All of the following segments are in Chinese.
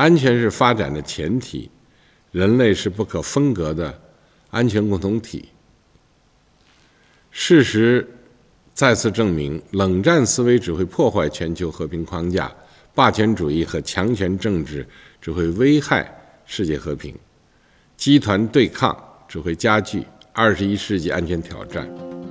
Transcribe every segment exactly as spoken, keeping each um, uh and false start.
安全是发展的前提，人类是不可分割的安全共同体。事实再次证明，冷战思维只会破坏全球和平框架，霸权主义和强权政治只会危害世界和平，集团对抗只会加剧二十一世纪安全挑战。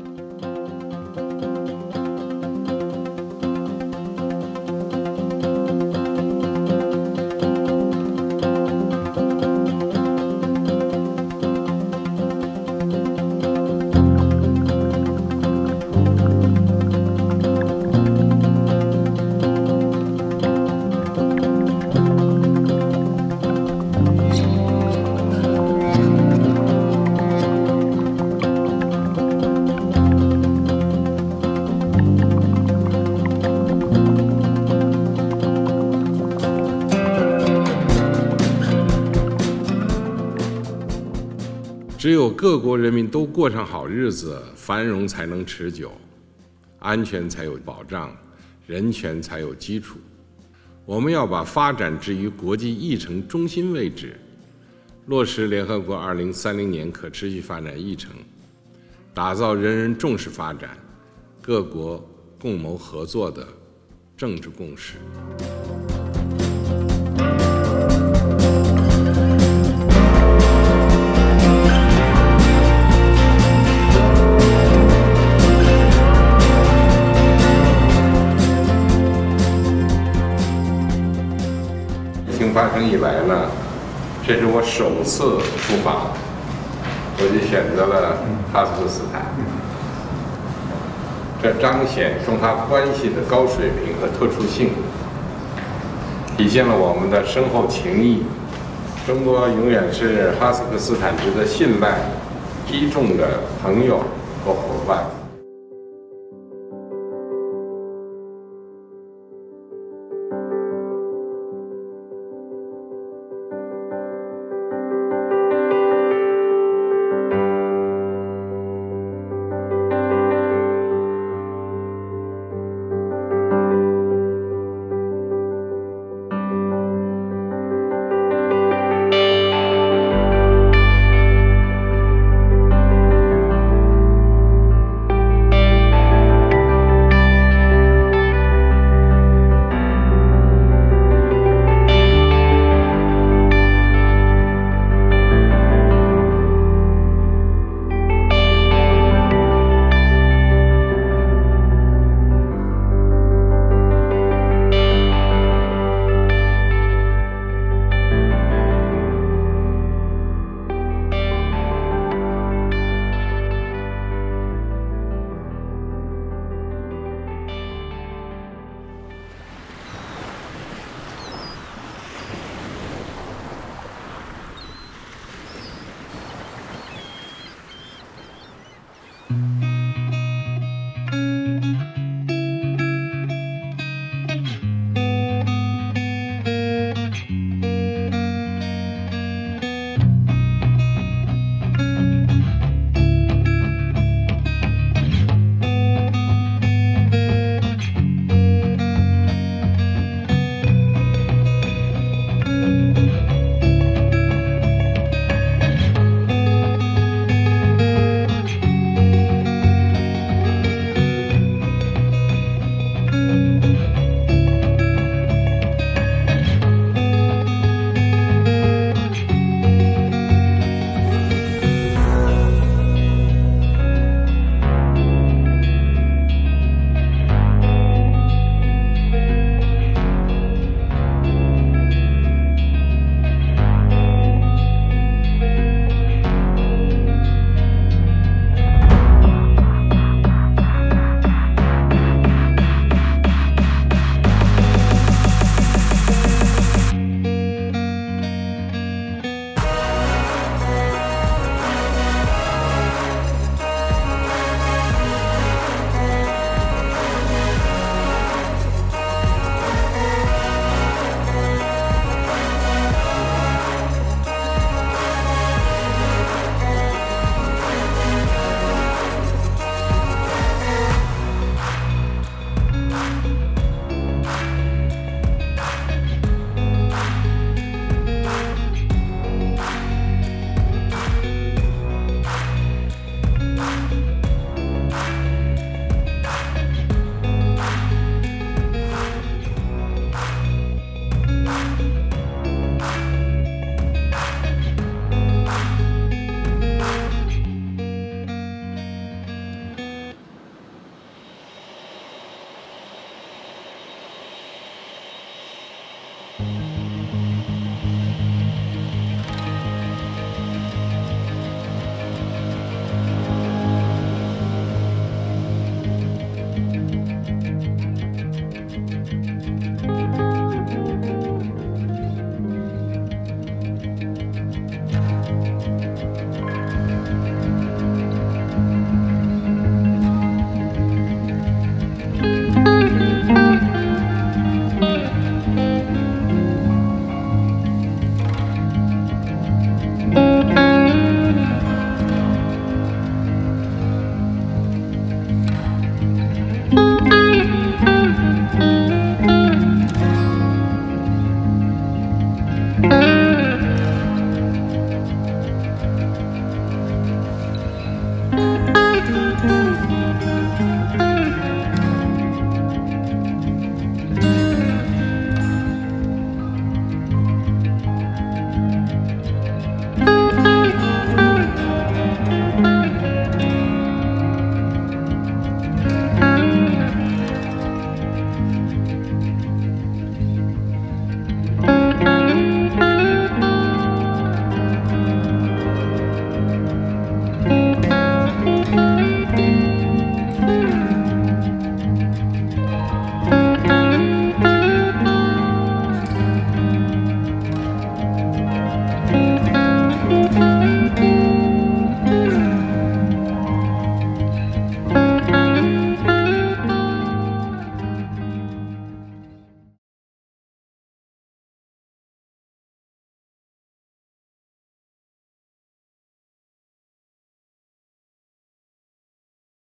只有各国人民都过上好日子，繁荣才能持久，安全才有保障，人权才有基础。我们要把发展置于国际议程中心位置，落实联合国二零三零年可持续发展议程，打造人人重视发展、各国共谋合作的政治共识。疫情发生以来呢，这是我首次出访，我就选择了哈萨克斯坦。这彰显中哈关系的高水平和特殊性，体现了我们的深厚情谊。中国永远是哈萨克斯坦值得信赖、依重的朋友和伙伴。